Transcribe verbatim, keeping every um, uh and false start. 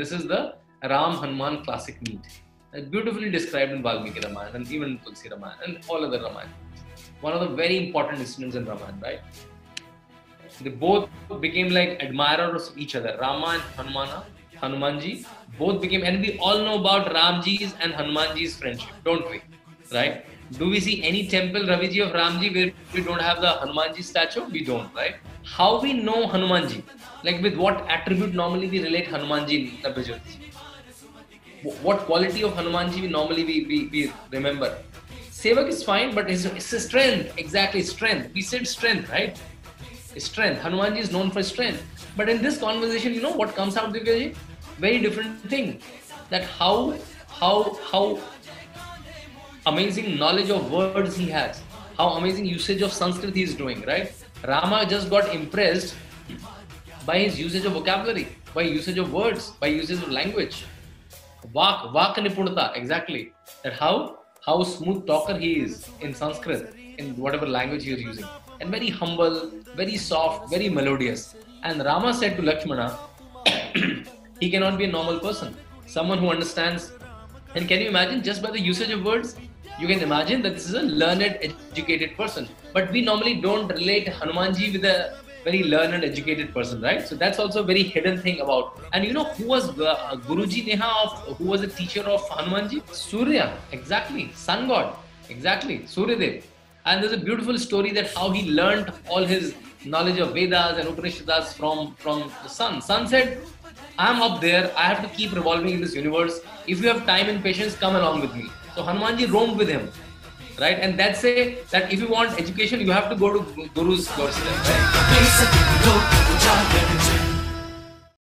This is the Ram Hanuman classic meet. It's beautifully described in Valmiki Ramayana and even in Tulsi Ramayana and all other Ramayana. One of the very important incidents in Ramayana, right? They both became like admirers of each other. Rama and Hanumana, Hanumanji, both became, and we all know about Ramji's and Hanumanji's friendship, don't we? Right? Do we see any temple, Raviji, of Ramji where we don't have the Hanumanji statue? We don't, right? How we know Hanumanji? Like with what attribute normally we relate Hanumanji in the visuals? What quality of Hanumanji we normally we, we, we remember? Sevak is fine, but it's, it's a strength, exactly, strength. We said strength, right? Strength. Hanumanji is known for strength. But in this conversation, you know what comes out, Divyaji? Very different thing. That how, how, how amazing knowledge of words he has. How amazing usage of Sanskrit he is doing, right? Rama just got impressed by his usage of vocabulary, by usage of words, by usage of language. Vak, Vak Nipurta, exactly. That how, how smooth talker he is in Sanskrit, in whatever language he is using. And very humble, very soft, very melodious. And Rama said to Lakshmana, he cannot be a normal person. Someone who understands. And can you imagine, just by the usage of words, you can imagine that this is a learned, educated person. But we normally don't relate Hanumanji with a very learned, educated person, right? So that's also a very hidden thing about. And you know who was uh, Guruji Neha of, who was a teacher of Hanumanji? Surya, exactly. Sun God, exactly. Surya Dev. And there's a beautiful story that how he learned all his knowledge of Vedas and Upanishads from, from the sun. Sun said, I'm up there, I have to keep revolving in this universe. If you have time and patience, come along with me. So Hanumanji roamed with him, right? And that's say that if you want education, you have to go to Guru's doorstep, right?